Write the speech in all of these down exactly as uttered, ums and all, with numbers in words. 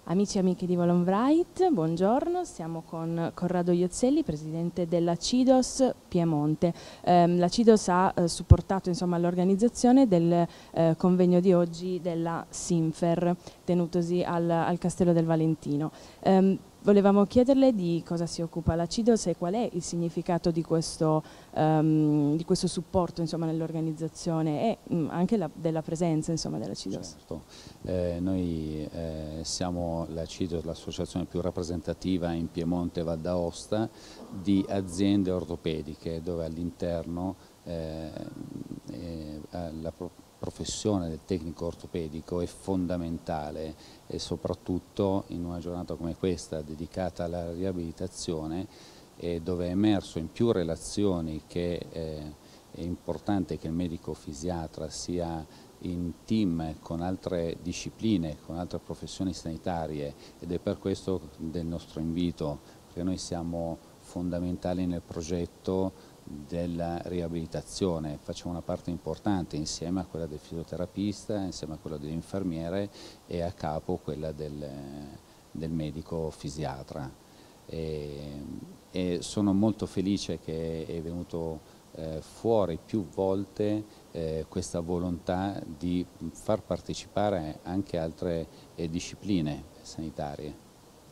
Amici e amiche di Volonvrite, buongiorno, siamo con Corrado Iozzelli, presidente della CIDOS Piemonte. Eh, la CIDOS ha eh, supportato l'organizzazione del eh, convegno di oggi della Sinfer, tenutosi al, al Castello del Valentino. Eh, volevamo chiederle di cosa si occupa la CIDOS e qual è il significato di questo, um, di questo supporto nell'organizzazione e mh, anche la, della presenza insomma, della CIDOS. Certo. Eh, noi eh, siamo la CIDOS, l'associazione più rappresentativa in Piemonte e Val d'Aosta di aziende ortopediche, dove all'interno eh, eh, la professione del tecnico ortopedico è fondamentale e soprattutto in una giornata come questa dedicata alla riabilitazione, e dove è emerso in più relazioni che eh, è importante che il medico fisiatra sia in team con altre discipline, con altre professioni sanitarie, ed è per questo del nostro invito, perché noi siamo fondamentali nel progetto della riabilitazione, facciamo una parte importante insieme a quella del fisioterapista, insieme a quella dell'infermiere e a capo quella del, del medico fisiatra. E, e sono molto felice che è venuto eh, fuori più volte eh, questa volontà di far partecipare anche altre eh, discipline sanitarie.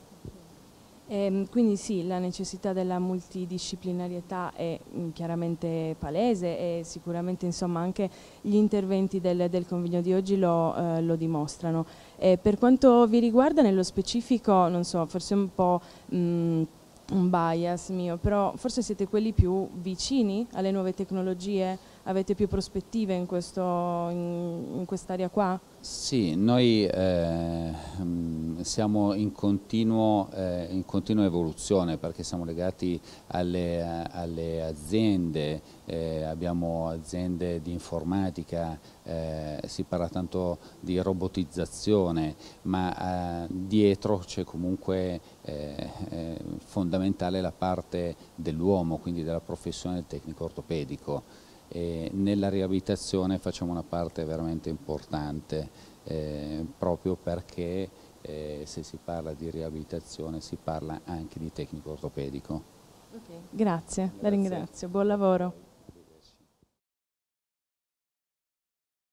E quindi sì, la necessità della multidisciplinarietà è mh, chiaramente palese e sicuramente insomma, anche gli interventi del, del convegno di oggi lo, eh, lo dimostrano. E per quanto vi riguarda nello specifico, non so, forse un po' mh, un bias mio, però forse siete quelli più vicini alle nuove tecnologie? Avete più prospettive in, questo, in, in quest'area qua? Sì, noi eh, siamo in, continuo, eh, in continua evoluzione, perché siamo legati alle, alle aziende, eh, abbiamo aziende di informatica, eh, si parla tanto di robotizzazione, ma eh, dietro c'è comunque eh, eh, fondamentale la parte dell'uomo, quindi della professione del tecnico ortopedico. E nella riabilitazione facciamo una parte veramente importante, eh, proprio perché eh, se si parla di riabilitazione si parla anche di tecnico ortopedico. Okay. Grazie, Grazie. la ringrazio, buon lavoro.